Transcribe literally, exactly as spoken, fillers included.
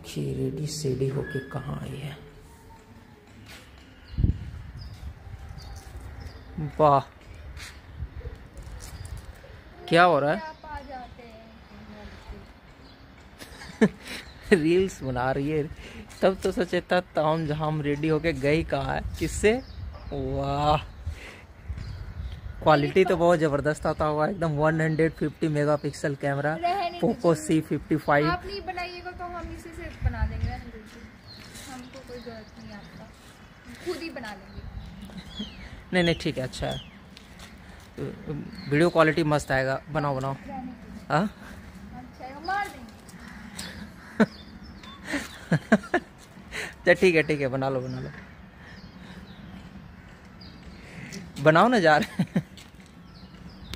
देखिए रेडी सेडी होके कहाँ आई है। वाह क्या हो रहा है? रील्स बना रही है। तब तो सोचे था ताम झाम रेडी होके गई कहाँ है, किससे? वाह क्वालिटी तो बहुत जबरदस्त आता होगा एकदम। One hundred fifty megapixel camera Poco C fifty five. आप नहीं बनाइएगा तो हम इसी से बना देंगे, हमको कोई जरूरत नहीं आपका, खुद ही बना लेंगे। नहीं नहीं ठीक है, अच्छा है, वीडियो क्वालिटी मस्त आएगा। बनाओ बनाओ। हाँ मार देंगे। चल ठीक है ठीक है, बना लो बना लो, बनाओ ना जा रहे हैं।